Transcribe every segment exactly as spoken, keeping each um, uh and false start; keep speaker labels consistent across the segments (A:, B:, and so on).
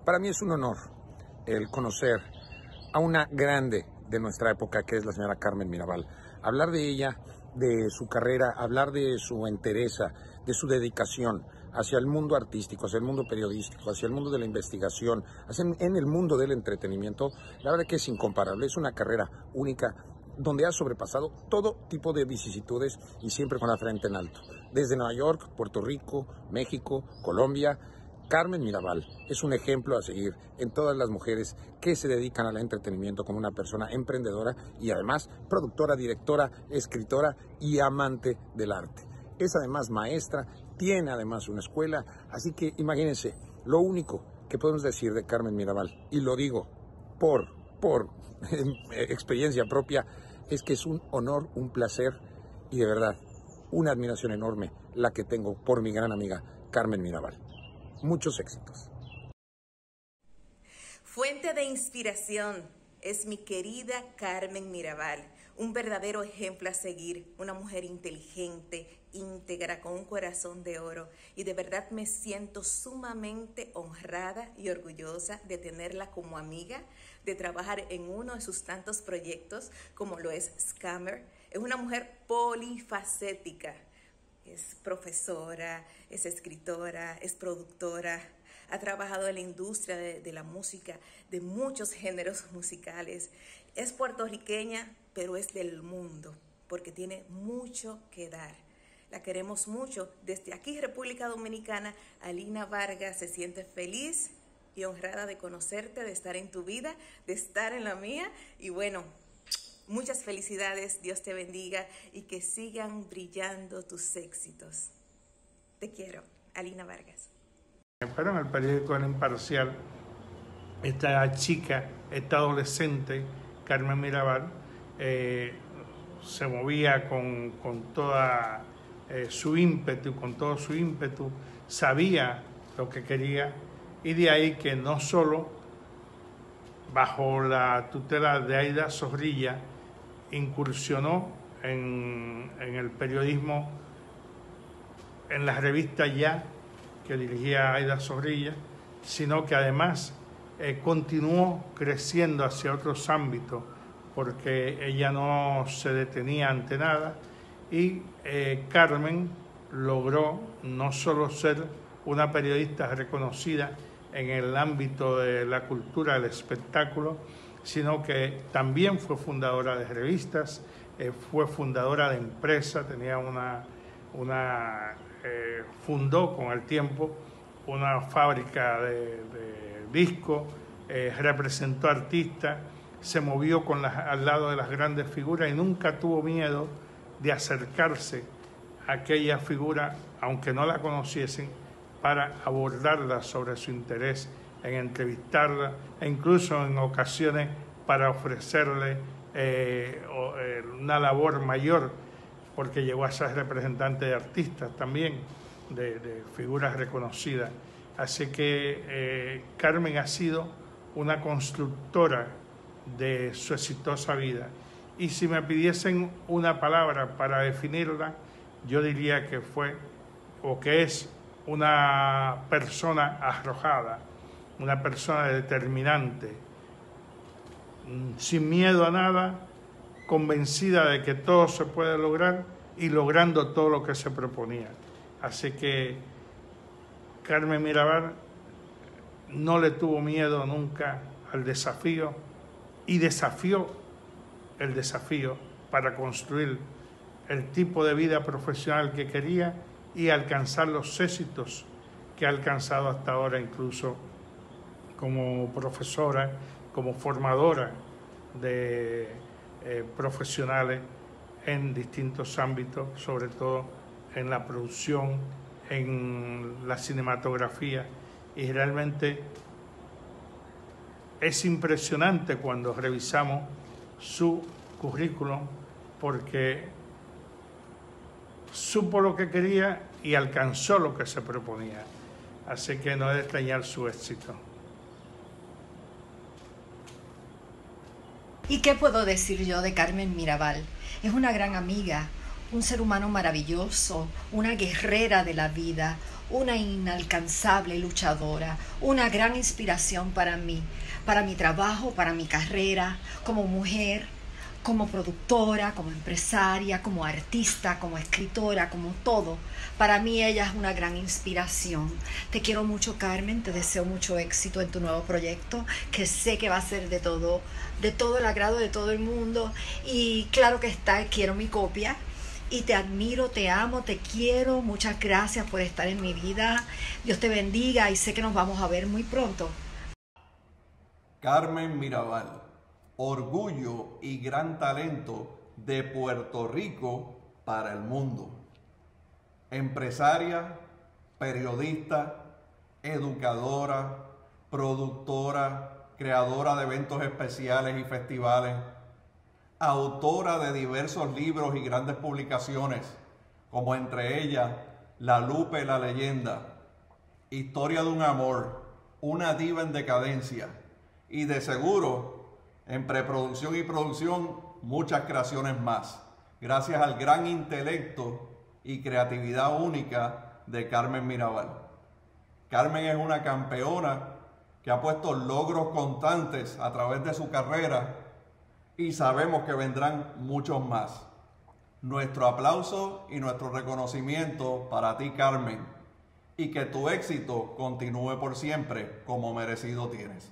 A: Para mí es un honor el conocer a una grande de nuestra época, que es la señora Carmen Mirabal. Hablar de ella, de su carrera, hablar de su entereza, de su dedicación hacia el mundo artístico, hacia el mundo periodístico, hacia el mundo de la investigación, hacia en el mundo del entretenimiento, la verdad que es incomparable. Es una carrera única donde ha sobrepasado todo tipo de vicisitudes y siempre con la frente en alto. Desde Nueva York, Puerto Rico, México, Colombia, Carmen Mirabal es un ejemplo a seguir en todas las mujeres que se dedican al entretenimiento como una persona emprendedora y además productora, directora, escritora y amante del arte. Es además maestra, tiene además una escuela, así que imagínense, lo único que podemos decir de Carmen Mirabal, y lo digo por, por experiencia propia, es que es un honor, un placer y de verdad una admiración enorme la que tengo por mi gran amiga Carmen Mirabal. Muchos éxitos.
B: Fuente de inspiración es mi querida Carmen Mirabal, un verdadero ejemplo a seguir, una mujer inteligente, íntegra, con un corazón de oro, y de verdad me siento sumamente honrada y orgullosa de tenerla como amiga, de trabajar en uno de sus tantos proyectos como lo es Scammer. Es una mujer polifacética. Es profesora, es escritora, es productora, ha trabajado en la industria de, de la música, de muchos géneros musicales. Es puertorriqueña, pero es del mundo, porque tiene mucho que dar. La queremos mucho. Desde aquí, República Dominicana, Alina Vargas se siente feliz y honrada de conocerte, de estar en tu vida, de estar en la mía. Y bueno, muchas felicidades, Dios te bendiga y que sigan brillando tus éxitos. Te quiero, Alina Vargas.
C: Pero en el periódico El Imparcial, esta chica, esta adolescente, Carmen Mirabal, eh, se movía con, con toda eh, su ímpetu, con todo su ímpetu, sabía lo que quería, y de ahí que no solo bajo la tutela de Aida Zorrilla incursionó en, en el periodismo, en la revista Ya, que dirigía Aida Zorrilla, sino que además eh, continuó creciendo hacia otros ámbitos, porque ella no se detenía ante nada, y eh, Carmen logró no solo ser una periodista reconocida en el ámbito de la cultura del espectáculo, sino que también fue fundadora de revistas, eh, fue fundadora de empresas, tenía una, una eh, fundó con el tiempo una fábrica de, de discos, eh, representó artistas, se movió con las, al lado de las grandes figuras y nunca tuvo miedo de acercarse a aquella figura, aunque no la conociesen, para abordarla sobre su interés en entrevistarla, e incluso en ocasiones para ofrecerle eh, eh, una labor mayor, porque llegó a ser representante de artistas también, de, de figuras reconocidas. Así que eh, Carmen ha sido una constructora de su exitosa vida. Y si me pidiesen una palabra para definirla, yo diría que fue, o que es, una persona arrojada, una persona determinante, sin miedo a nada, convencida de que todo se puede lograr y logrando todo lo que se proponía. Así que Carmen Mirabal no le tuvo miedo nunca al desafío y desafió el desafío para construir el tipo de vida profesional que quería y alcanzar los éxitos que ha alcanzado hasta ahora, incluso como profesora, como formadora de eh, profesionales en distintos ámbitos, sobre todo en la producción, en la cinematografía, y realmente es impresionante cuando revisamos su currículum, porque supo lo que quería y alcanzó lo que se proponía. Así que no es de extrañar su éxito.
D: ¿Y qué puedo decir yo de Carmen Mirabal? Es una gran amiga, un ser humano maravilloso, una guerrera de la vida, una inalcanzable luchadora, una gran inspiración para mí, para mi trabajo, para mi carrera, como mujer, como productora, como empresaria, como artista, como escritora, como todo. Para mí ella es una gran inspiración. Te quiero mucho, Carmen, te deseo mucho éxito en tu nuevo proyecto, que sé que va a ser de todo, de todo el agrado de todo el mundo. Y claro que está, quiero mi copia. Y te admiro, te amo, te quiero. Muchas gracias por estar en mi vida. Dios te bendiga y sé que nos vamos a ver muy pronto.
E: Carmen Mirabal, orgullo y gran talento de Puerto Rico para el mundo. Empresaria, periodista, educadora, productora, creadora de eventos especiales y festivales, autora de diversos libros y grandes publicaciones, como entre ellas La Lupe, la leyenda, Historia de un amor, Una diva en decadencia, y de seguro, en preproducción y producción, muchas creaciones más, gracias al gran intelecto y creatividad única de Carmen Mirabal. Carmen es una campeona que ha puesto logros constantes a través de su carrera y sabemos que vendrán muchos más. Nuestro aplauso y nuestro reconocimiento para ti, Carmen, y que tu éxito continúe por siempre como merecido tienes.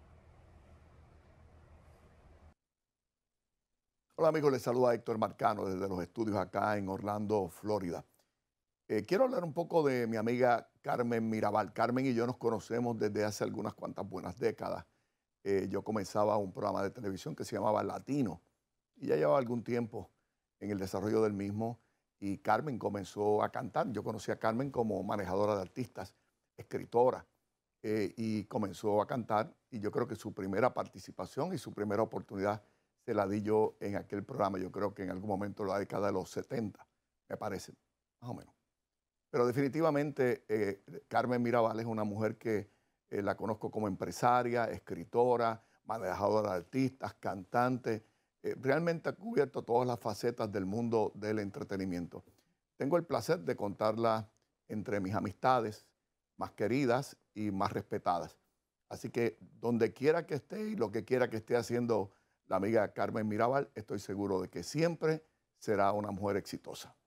F: Hola amigos, les saluda Héctor Marcano desde los estudios acá en Orlando, Florida. Eh, quiero hablar un poco de mi amiga Carmen Mirabal. Carmen y yo nos conocemos desde hace algunas cuantas buenas décadas. Eh, yo comenzaba un programa de televisión que se llamaba Latino y ya llevaba algún tiempo en el desarrollo del mismo y Carmen comenzó a cantar. Yo conocí a Carmen como manejadora de artistas, escritora, eh, y comenzó a cantar y yo creo que su primera participación y su primera oportunidad se la di yo en aquel programa, yo creo que en algún momento de la década de los setenta, me parece, más o menos. Pero definitivamente eh, Carmen Mirabal es una mujer que eh, la conozco como empresaria, escritora, manejadora de artistas, cantante. Eh, realmente ha cubierto todas las facetas del mundo del entretenimiento. Tengo el placer de contarla entre mis amistades más queridas y más respetadas. Así que donde quiera que esté y lo que quiera que esté haciendo la amiga Carmen Mirabal, estoy seguro de que siempre será una mujer exitosa.